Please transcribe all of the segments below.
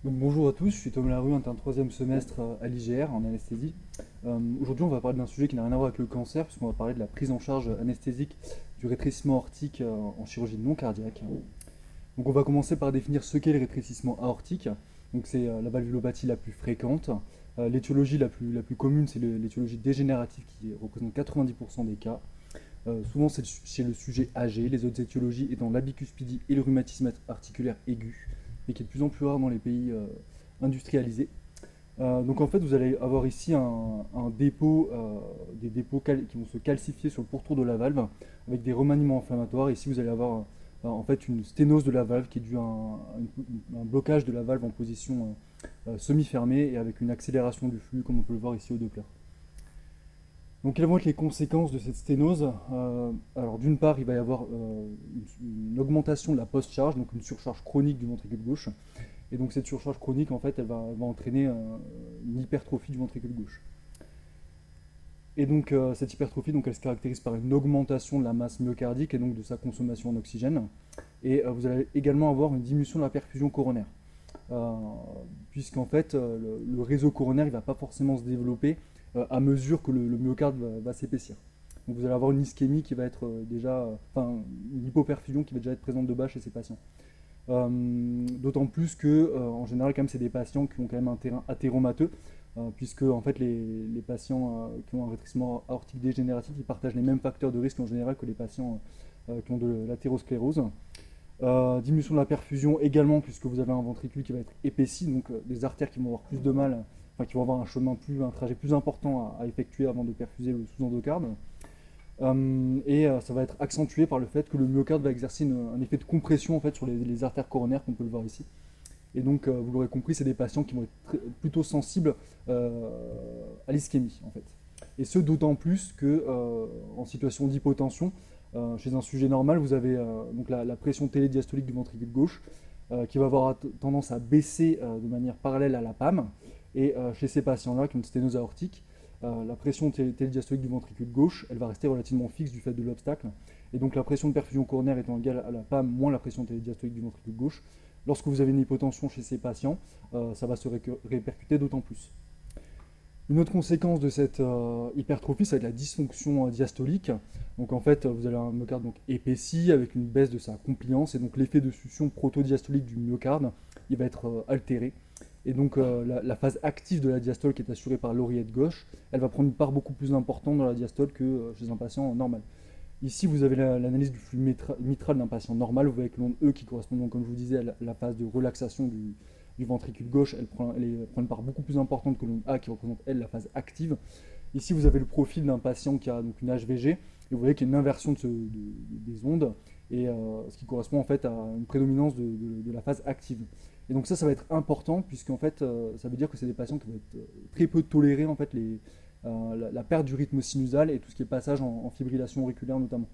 Donc, bonjour à tous, je suis Tom Larue, interne troisième semestre à l'IGR en anesthésie. Aujourd'hui, on va parler d'un sujet qui n'a rien à voir avec le cancer, puisqu'on va parler de la prise en charge anesthésique du rétrécissement aortique en chirurgie non cardiaque. Donc, on va commencer par définir ce qu'est le rétrécissement aortique. Donc, c'est la valvulopathie la plus fréquente. L'étiologie la plus commune, c'est l'étiologie dégénérative qui représente 90% des cas. Souvent, c'est chez le sujet âgé, les autres étiologies étant l'abicuspidie et le rhumatisme articulaire aigu, mais qui est de plus en plus rare dans les pays industrialisés. Donc en fait, vous allez avoir ici un dépôt, des dépôts qui vont se calcifier sur le pourtour de la valve avec des remaniements inflammatoires. Ici, vous allez avoir en fait une sténose de la valve qui est due à un blocage de la valve en position semi-fermée et avec une accélération du flux, comme on peut le voir ici au Doppler. Donc quelles vont être les conséquences de cette sténose? Alors d'une part, il va y avoir une augmentation de la post-charge, donc une surcharge chronique du ventricule gauche. Et donc cette surcharge chronique, en fait, elle va entraîner une hypertrophie du ventricule gauche. Et donc cette hypertrophie, donc, elle se caractérise par une augmentation de la masse myocardique et donc de sa consommation en oxygène. Et vous allez également avoir une diminution de la perfusion coronaire. Euh, Puisqu'en fait, le réseau coronaire, il ne va pas forcément se développer à mesure que le myocarde va s'épaissir. Donc vous allez avoir une ischémie qui va être enfin une hypoperfusion qui va déjà être présente de base chez ces patients. D'autant plus que, en général, quand même, c'est des patients qui ont quand même un terrain athéromateux, puisque en fait, les patients qui ont un rétrécissement aortique dégénératif, ils partagent les mêmes facteurs de risque en général que les patients qui ont de l'athérosclérose. Diminution de la perfusion également, puisque vous avez un ventricule qui va être épaissi, donc des artères qui vont avoir plus de mal, enfin qui vont avoir un trajet plus important à effectuer avant de perfuser le sous-endocarde. Ça va être accentué par le fait que le myocarde va exercer un effet de compression en fait, sur les artères coronaires, qu'on peut le voir ici. Et donc, vous l'aurez compris, c'est des patients qui vont être plutôt sensibles à l'ischémie, en fait. Et ce, d'autant plus que en situation d'hypotension, chez un sujet normal, vous avez donc la pression télédiastolique du ventricule gauche qui va avoir tendance à baisser de manière parallèle à la PAM. Et chez ces patients-là qui ont une sténose aortique, la pression télédiastolique du ventricule gauche, elle va rester relativement fixe du fait de l'obstacle. Et donc la pression de perfusion coronaire étant égale à la PAM moins la pression télédiastolique du ventricule gauche, lorsque vous avez une hypotension chez ces patients, ça va se répercuter d'autant plus. Une autre conséquence de cette hypertrophie, ça va être la dysfonction diastolique. Donc en fait, vous avez un myocarde donc épaissi avec une baisse de sa compliance et donc l'effet de succion protodiastolique du myocarde, il va être altéré. Et donc la phase active de la diastole qui est assurée par l'oreillette gauche, elle va prendre une part beaucoup plus importante dans la diastole que chez un patient normal. Ici, vous avez l'analyse du flux mitral d'un patient normal. Vous voyez que l'onde E qui correspond donc, comme je vous disais, à la phase de relaxation du ventricule gauche, elle prend une part beaucoup plus importante que l'onde A qui représente, elle, la phase active. Ici, vous avez le profil d'un patient qui a donc une HVG, et vous voyez qu'il y a une inversion des ondes, et ce qui correspond en fait à une prédominance de la phase active. Et donc ça va être important, puisqu'en fait, ça veut dire que c'est des patients qui vont être très peu tolérés, en fait, la perte du rythme sinusal et tout ce qui est passage en fibrillation auriculaire notamment.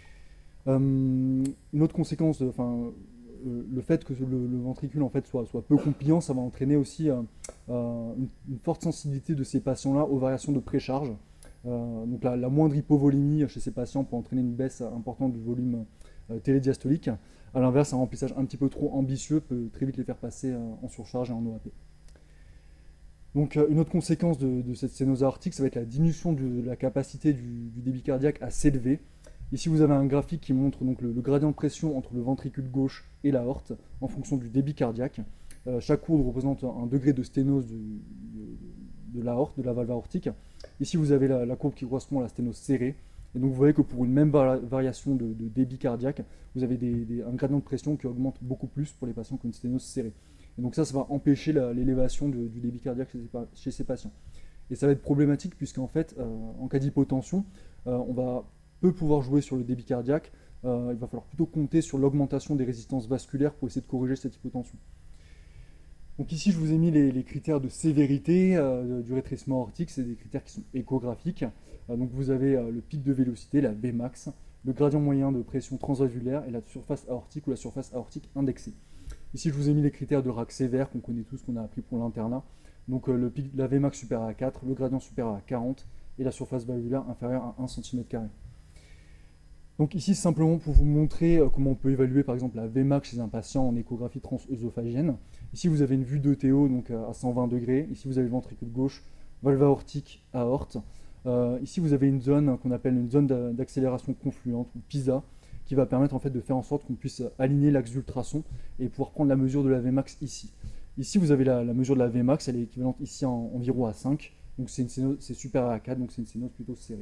Une autre conséquence, le fait que le ventricule en fait soit peu compliant, ça va entraîner aussi une forte sensibilité de ces patients-là aux variations de précharge. Donc la moindre hypovolémie chez ces patients peut entraîner une baisse importante du volume télédiastolique. A l'inverse, un remplissage un petit peu trop ambitieux peut très vite les faire passer en surcharge et en OAP. Donc une autre conséquence de cette sténose aortique, ça va être la diminution de la capacité du débit cardiaque à s'élever. Ici, vous avez un graphique qui montre donc le gradient de pression entre le ventricule gauche et l'aorte en fonction du débit cardiaque. Chaque courbe représente un degré de sténose de l'aorte, de la valve aortique. Ici, vous avez la courbe qui correspond à la sténose serrée. Et donc, vous voyez que pour une même variation de débit cardiaque, vous avez un gradient de pression qui augmente beaucoup plus pour les patients qui ont une sténose serrée. Et donc ça va empêcher l'élévation du débit cardiaque chez ces patients. Et ça va être problématique puisqu'en fait, en cas d'hypotension, on peut pouvoir jouer sur le débit cardiaque. Il va falloir plutôt compter sur l'augmentation des résistances vasculaires pour essayer de corriger cette hypotension. Donc ici, je vous ai mis les critères de sévérité du rétrécissement aortique. C'est des critères qui sont échographiques. Donc vous avez le pic de vélocité, la Vmax, le gradient moyen de pression transvalvulaire et la surface aortique ou la surface aortique indexée. Ici, je vous ai mis les critères de RAC sévère qu'on connaît tous, qu'on a appris pour l'internat. Donc la Vmax supérieure à 4, le gradient supérieur à 40 et la surface valvulaire inférieure à 1 cm². Donc ici, simplement pour vous montrer comment on peut évaluer par exemple la Vmax chez un patient en échographie transœsophagienne. Ici, vous avez une vue d'ETO donc à 120 degrés. Ici, vous avez le ventricule gauche, valve aortique, aorte. Ici, vous avez une zone qu'on appelle une zone d'accélération confluente, ou PISA, qui va permettre en fait de faire en sorte qu'on puisse aligner l'axe d'ultrason et pouvoir prendre la mesure de la Vmax ici. Ici, vous avez la mesure de la Vmax, elle est équivalente ici environ à 5. Donc c'est supérieur à 4, donc c'est une sténose plutôt serrée.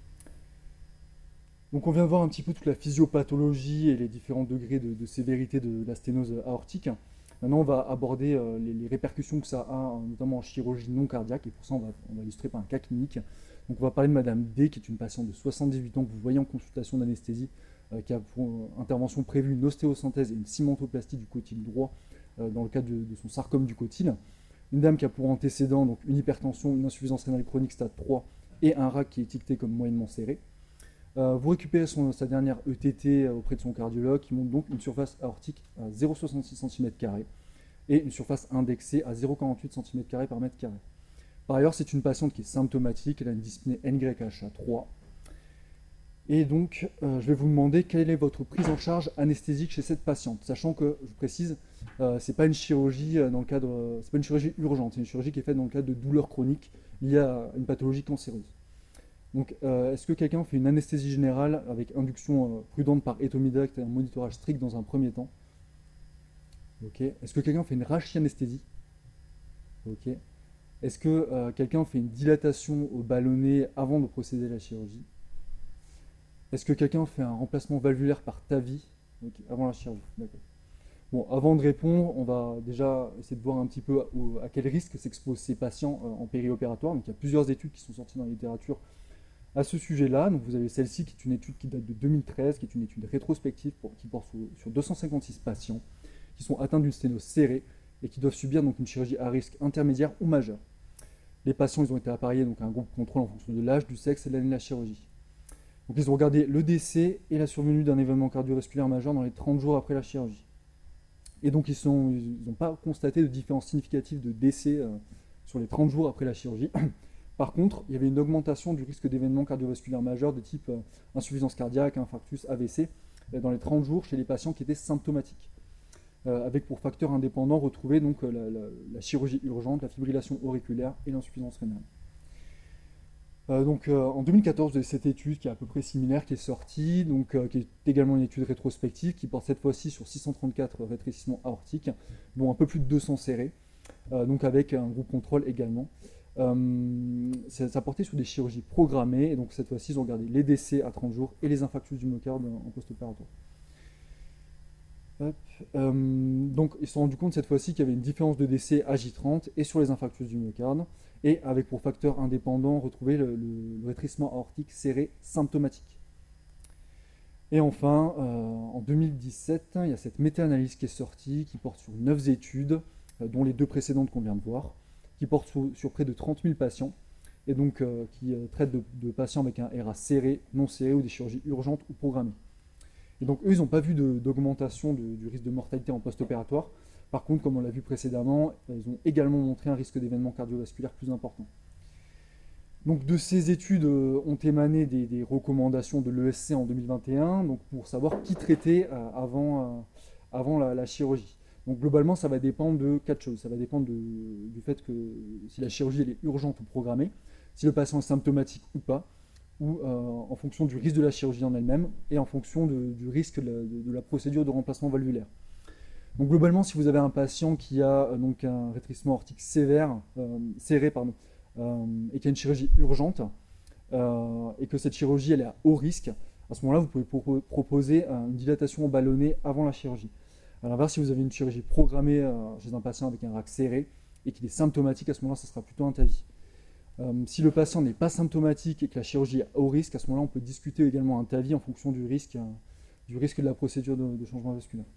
Donc on vient de voir un petit peu toute la physiopathologie et les différents degrés de sévérité de la sténose aortique. Maintenant on va aborder les répercussions que ça a, notamment en chirurgie non cardiaque, et pour ça on va illustrer par un cas clinique. Donc on va parler de Madame D, qui est une patiente de 78 ans que vous voyez en consultation d'anesthésie, qui a pour intervention prévue une ostéosynthèse et une cimentoplastie du cotyle droit dans le cadre de son sarcome du cotyle. Une dame qui a pour antécédent donc une hypertension, une insuffisance rénale chronique stade 3 et un RAC qui est étiqueté comme moyennement serré. Vous récupérez sa dernière ETT auprès de son cardiologue qui montre donc une surface aortique à 0,66 cm² et une surface indexée à 0,48 cm² par mètre carré. Par ailleurs, c'est une patiente qui est symptomatique, elle a une dyspnée NYHA3. Et donc, je vais vous demander quelle est votre prise en charge anesthésique chez cette patiente, sachant que, je vous précise, c'est pas une chirurgie c'est pas une chirurgie urgente, c'est une chirurgie qui est faite dans le cadre de douleurs chroniques liées à une pathologie cancéreuse. Donc, est-ce que quelqu'un fait une anesthésie générale avec induction prudente par étomidacte et un monitorage strict dans un premier temps? Ok. Est-ce que quelqu'un fait une rachianesthésie? Ok. Est-ce que quelqu'un fait une dilatation au ballonnet avant de procéder à la chirurgie? Est-ce que quelqu'un fait un remplacement valvulaire par TAVI avant la chirurgie? D'accord. Bon, avant de répondre, on va déjà essayer de voir un petit peu à quel risque s'exposent ces patients en périopératoire. Donc, il y a plusieurs études qui sont sorties dans la littérature à ce sujet-là. Donc vous avez celle-ci qui est une étude qui date de 2013, qui est une étude rétrospective qui porte sur 256 patients qui sont atteints d'une sténose serrée et qui doivent subir donc une chirurgie à risque intermédiaire ou majeur. Les patients ils ont été appareillés donc à un groupe contrôle en fonction de l'âge, du sexe et de l'année de la chirurgie. Donc ils ont regardé le décès et la survenue d'un événement cardiovasculaire majeur dans les 30 jours après la chirurgie. Et donc ils n'ont pas constaté de différence significative de décès sur les 30 jours après la chirurgie. Par contre, il y avait une augmentation du risque d'événements cardiovasculaires majeurs de type insuffisance cardiaque, infarctus, AVC dans les 30 jours chez les patients qui étaient symptomatiques. Avec pour facteur indépendant retrouvé donc la chirurgie urgente, la fibrillation auriculaire et l'insuffisance rénale. En 2014, vous avez cette étude qui est à peu près similaire qui est sortie, qui est également une étude rétrospective qui porte cette fois-ci sur 634 rétrécissements aortiques, dont un peu plus de 200 serrés, donc avec un groupe contrôle également. Ça portait sur des chirurgies programmées, et donc cette fois-ci ils ont regardé les décès à 30 jours et les infarctus du myocarde en post-opératoire. Donc ils se sont rendus compte cette fois-ci qu'il y avait une différence de décès à J30 et sur les infarctus du myocarde, et avec pour facteur indépendant retrouvé le rétrécissement aortique serré symptomatique. Et enfin, en 2017, il y a cette méta-analyse qui est sortie, qui porte sur 9 études, dont les 2 précédentes qu'on vient de voir, qui porte sur près de 30 000 patients, et donc qui traite de patients avec un RA serré, non serré ou des chirurgies urgentes ou programmées. Et donc eux, ils n'ont pas vu d'augmentation du risque de mortalité en post-opératoire. Par contre, comme on l'a vu précédemment, ils ont également montré un risque d'événement cardiovasculaire plus important. Donc de ces études ont émané des recommandations de l'ESC en 2021, donc pour savoir qui traiter avant la chirurgie. Donc globalement, ça va dépendre de 4 choses. Ça va dépendre du fait que si la chirurgie elle est urgente ou programmée, si le patient est symptomatique ou pas, ou en fonction du risque de la chirurgie en elle-même, et en fonction du risque de la procédure de remplacement valvulaire. Donc globalement, si vous avez un patient qui a donc un rétrécissement aortique serré, et qui a une chirurgie urgente, et que cette chirurgie elle est à haut risque, à ce moment-là, vous pouvez proposer une dilatation au ballonnet avant la chirurgie. A l'inverse, si vous avez une chirurgie programmée chez un patient avec un RAC serré et qu'il est symptomatique, à ce moment-là, ça sera plutôt un TAVI. Si le patient n'est pas symptomatique et que la chirurgie est à haut risque, à ce moment-là, on peut discuter également un TAVI en fonction du risque de la procédure de changement vasculaire.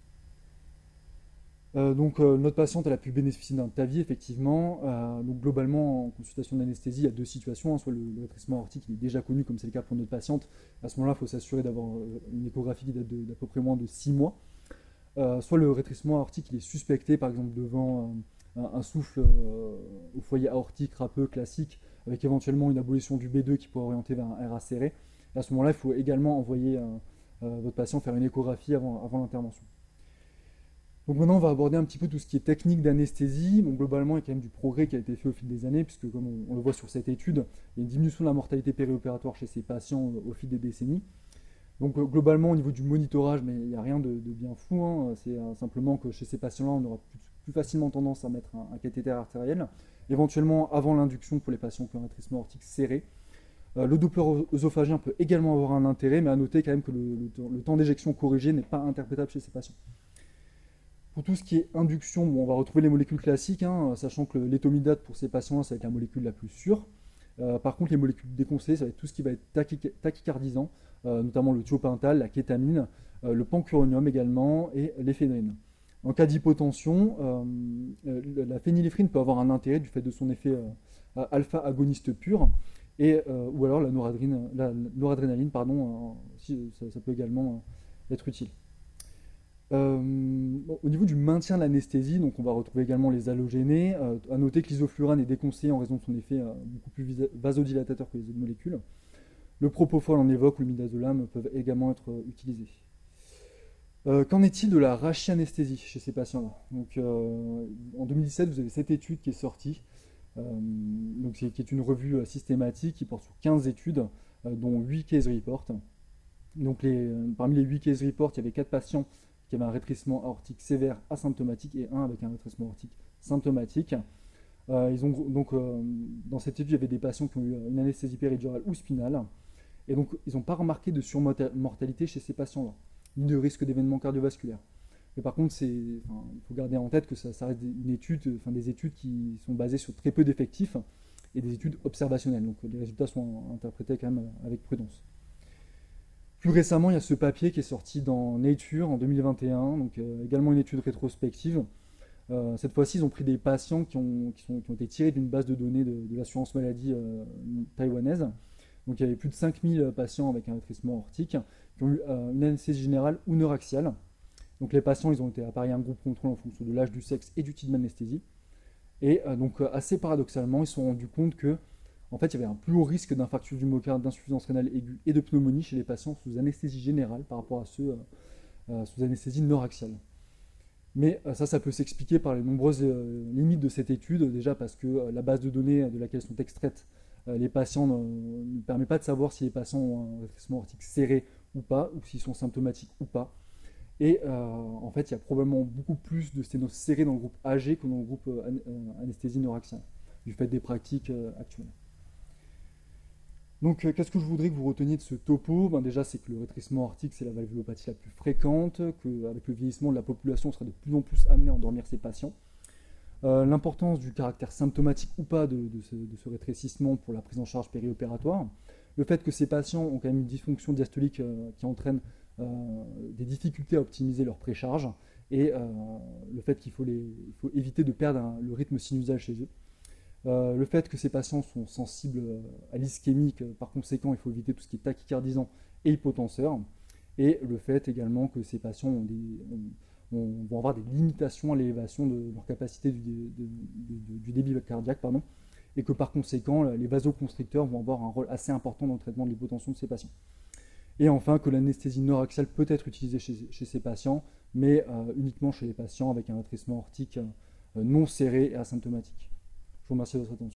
Notre patiente elle a pu bénéficier d'un TAVI effectivement. Donc globalement en consultation d'anesthésie il y a 2 situations, soit le rétrécissement aortique il est déjà connu comme c'est le cas pour notre patiente, à ce moment-là il faut s'assurer d'avoir une échographie qui date d'à peu près moins de 6 mois, soit le rétrécissement aortique il est suspecté par exemple devant un souffle au foyer aortique râpeux classique avec éventuellement une abolition du B2 qui pourrait orienter vers un RA serré. Et à ce moment-là il faut également envoyer votre patient faire une échographie avant l'intervention. Donc maintenant, on va aborder un petit peu tout ce qui est technique d'anesthésie. Bon, globalement, il y a quand même du progrès qui a été fait au fil des années, puisque comme on le voit sur cette étude, il y a une diminution de la mortalité périopératoire chez ces patients au fil des décennies. Donc globalement, au niveau du monitorage, mais il n'y a rien de bien fou, hein. C'est simplement que chez ces patients-là, on aura plus facilement tendance à mettre un cathéter artériel, éventuellement avant l'induction pour les patients qui ont un rétrécissement aortique serré. Le Doppler œsophagien peut également avoir un intérêt, mais à noter quand même que le temps d'éjection corrigé n'est pas interprétable chez ces patients. Pour tout ce qui est induction, bon, on va retrouver les molécules classiques, hein, sachant que l'étomidate pour ces patients-là, ça va être la molécule la plus sûre. Par contre, les molécules déconseillées, ça va être tout ce qui va être tachycardisant, notamment le thiopental, la kétamine, le pancuronium également et l'éphédrine. En cas d'hypotension, la phényléphrine peut avoir un intérêt du fait de son effet alpha-agoniste pur, ou alors la noradrénaline, pardon, ça peut également être utile. Au niveau du maintien de l'anesthésie, donc on va retrouver également les halogénés. À noter que l'isoflurane est déconseillé en raison de son effet beaucoup plus vasodilatateur que les autres molécules. Le propofol, on évoque, ou le midazolam peuvent également être utilisés. Qu'en est-il de la rachianesthésie chez ces patients-là? Donc, en 2017, vous avez cette étude qui est sortie, qui est une revue systématique qui porte sur 15 études, dont 8 case reports. Donc, parmi les 8 case reports, il y avait 4 patients qui avaient un rétrécissement aortique sévère asymptomatique et un avec un rétrécissement aortique symptomatique. Dans cette étude, il y avait des patients qui ont eu une anesthésie péridurale ou spinale. Et donc, ils n'ont pas remarqué de surmortalité chez ces patients-là, ni de risque d'événements cardiovasculaires. Mais par contre, il faut garder en tête que ça reste des études qui sont basées sur très peu d'effectifs et des études observationnelles. Donc, les résultats sont interprétés quand même avec prudence. Plus récemment, il y a ce papier qui est sorti dans Nature en 2021, donc également une étude rétrospective. Cette fois-ci, ils ont pris des patients qui ont été tirés d'une base de données de l'assurance maladie taïwanaise. Donc il y avait plus de 5000 patients avec un rétrécissement aortique qui ont eu une anesthésie générale ou neuraxiale. Donc les patients, ils ont été appareillés à un groupe contrôle en fonction de l'âge, du sexe et du type d'anesthésie. Et assez paradoxalement, ils se sont rendus compte que en fait, il y avait un plus haut risque d'infarctus du myocarde, d'insuffisance rénale aiguë et de pneumonie chez les patients sous anesthésie générale par rapport à ceux sous anesthésie neuraxiale. Mais ça peut s'expliquer par les nombreuses limites de cette étude, déjà parce que la base de données de laquelle sont extraites les patients ne permet pas de savoir si les patients ont un rétrécissement aortique serré ou pas, ou s'ils sont symptomatiques ou pas. Et en fait, il y a probablement beaucoup plus de sténose serrée dans le groupe âgé que dans le groupe anesthésie neuraxiale, du fait des pratiques actuelles. Donc, qu'est-ce que je voudrais que vous reteniez de ce topo? Déjà, c'est que le rétrécissement aortique, c'est la valvulopathie la plus fréquente, qu'avec le vieillissement de la population, on sera de plus en plus amené à endormir ces patients. L'importance du caractère symptomatique ou pas de ce rétrécissement pour la prise en charge périopératoire. Le fait que ces patients ont quand même une dysfonction diastolique qui entraîne des difficultés à optimiser leur précharge et le fait qu'il faut éviter de perdre le rythme sinusal chez eux. Le fait que ces patients sont sensibles à l'ischémie, par conséquent, il faut éviter tout ce qui est tachycardisant et hypotenseur. Et le fait également que ces patients vont avoir des limitations à l'élévation de leur capacité du débit cardiaque, et que par conséquent, les vasoconstricteurs vont avoir un rôle assez important dans le traitement de l'hypotension de ces patients. Et enfin, que l'anesthésie neuraxiale peut être utilisée chez ces patients, mais uniquement chez les patients avec un rétrécissement aortique non serré et asymptomatique. Je vous remercie de votre attention.